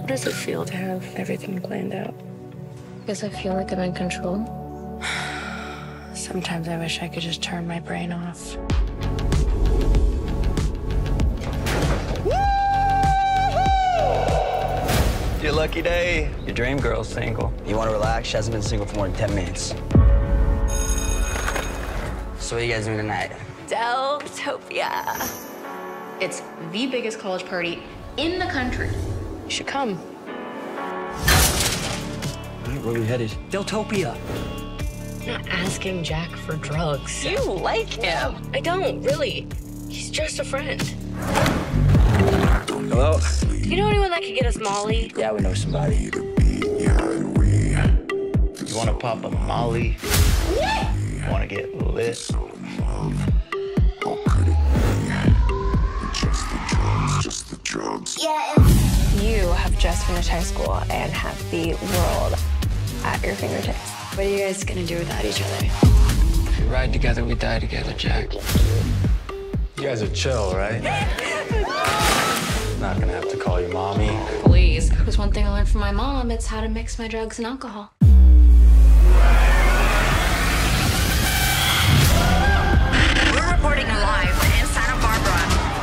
What does it feel to have everything planned out? Because I feel like I'm in control. Sometimes I wish I could just turn my brain off. Your lucky day. Your dream girl's single. You want to relax? She hasn't been single for more than 10 minutes. So what are you guys doing tonight? Deltopia. It's the biggest college party in the country. You should come. Where are we headed? Deltopia. I'm not asking Jack for drugs. You like him. I don't, really. He's just a friend. Hello? You know anyone that could get us Molly? Yeah, we know somebody. You want to pop a Molly? Want to get lit? You have just finished high school and have the world at your fingertips. What are you guys gonna do without each other? We ride together, we die together, Jack. You guys are chill, right? Not gonna have to call you mommy. Please. If there's one thing I learned from my mom, it's how to mix my drugs and alcohol. We're reporting live in Santa Barbara.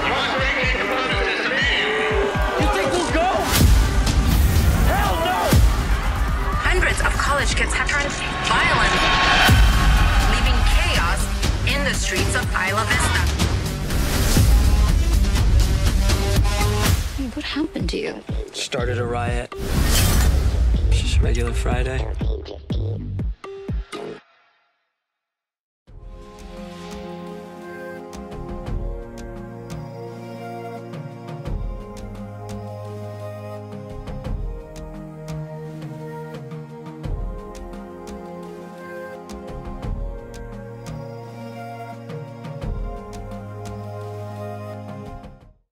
You think we'll go? Hell no! Hundreds of college kids have turned violent, leaving chaos in the streets of Isla Vista. What happened to you? Started a riot. It's just a regular Friday.